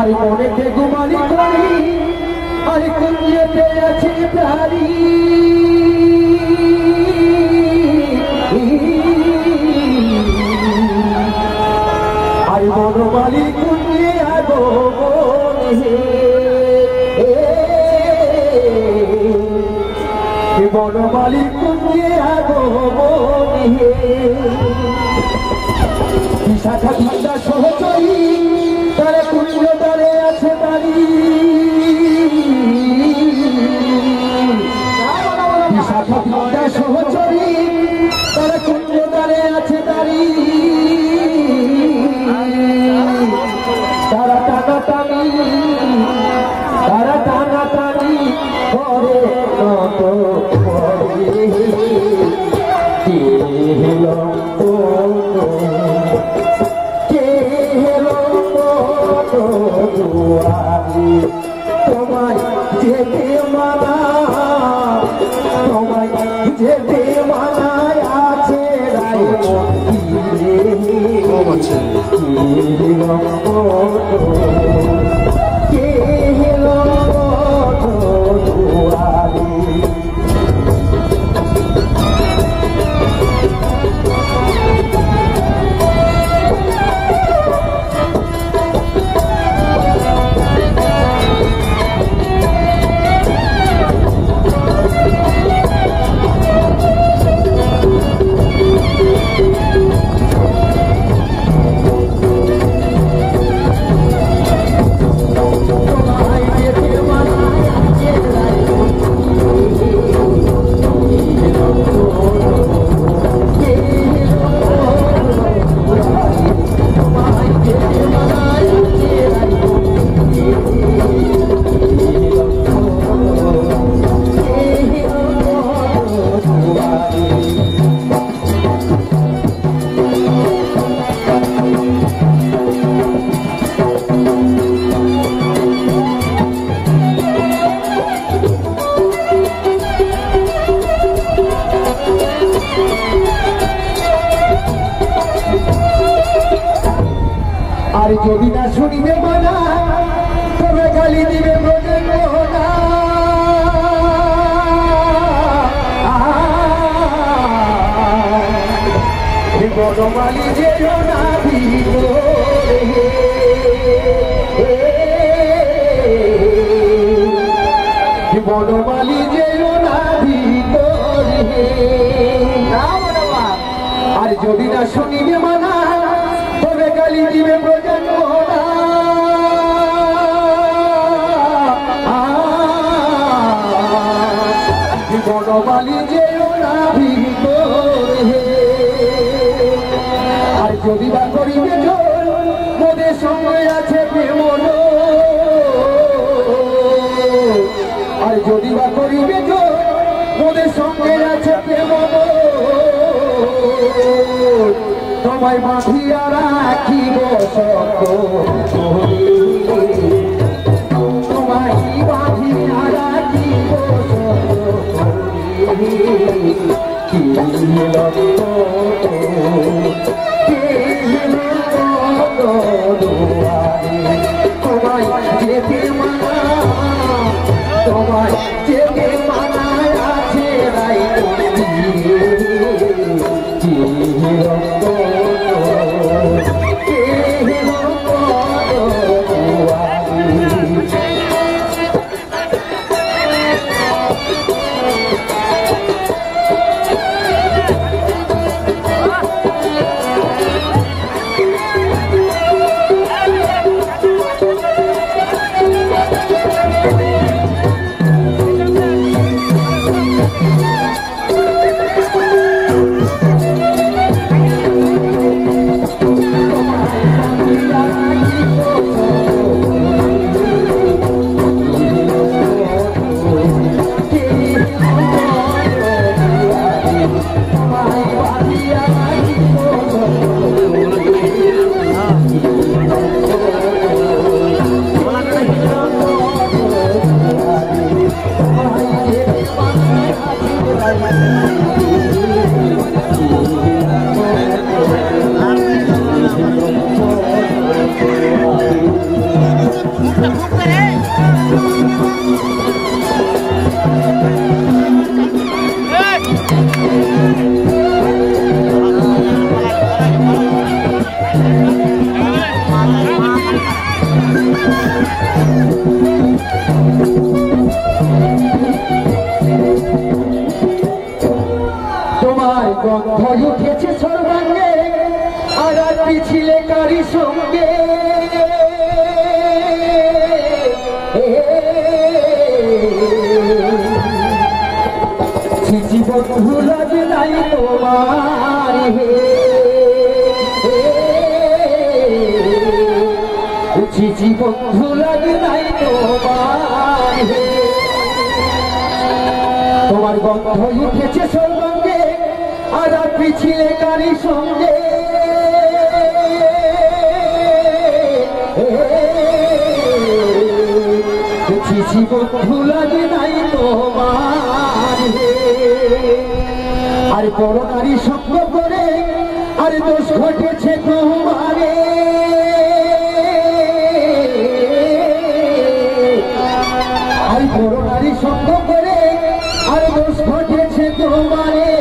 আরে মনেতে গুমানি করি আরে কুঞ্জেতে আছে প্রাণী আরে বনমালী কুঞ্জে আগো মনে বনমালী কুঞ্জে আগো মনে বিশাখা ঠান্ডা সহচরী তারে কুঞ্জ তারে আছে বাড়ি বিশাখা ঠান্ডা সহচরী তারে কুঞ্জ তারে আছে বাড়ি তারা টানাটানি করে নত করে তোমায় যেতে মানা তোমায় যেতে মানায় আছে রায় আর যদি না শুনিবে মানা তবে গালি দিবে ব্রজের মোহনা বনমালী যেও না বনমালী যেও না আর যদি না শুনিবে মানা তবে গালি দিবে ব্রজের মোহনা বনমালী যেও না আর যদি বা করিবে জোর মোদের সঙ্গে আছে প্রেম আর যদি বা করিবে জোর মোদের সঙ্গে আছে প্রেম তোমায় বাঁধিয়া রাখিব তোমায় বাঁধিয়া রাখিব তোমায় যেতে মানা তোমায় যেতে মানায় আছে রাই পিছিলে কারি সঙ্গে জীবন ভুলাবে নাই তোমার হে জীবন ভুলাবে নাই তোমার হে তোমার গন্ধ উঠেছে সর্বাঙ্গে আর পিছিলে কারি সঙ্গে জীবন ভুলাবে নাই তোমার হে আর বড় নারী সঙ্গ করে আর দোষ ঘটেছে তোমারে আর বড় নারী সঙ্গ করে আর দোষ ঘটেছে তোমারে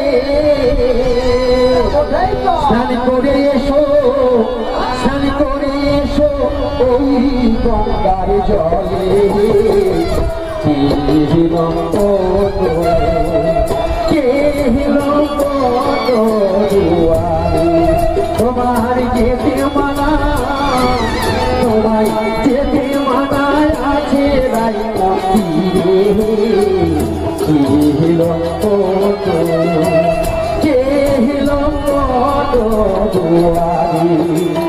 স্নান করে এসো স্নান করে এসো ওই গঙ্গার জলে তোমার যেতে মানা তোমায় যেতে মানা আছে রাইতা কে হিল দুয়ারি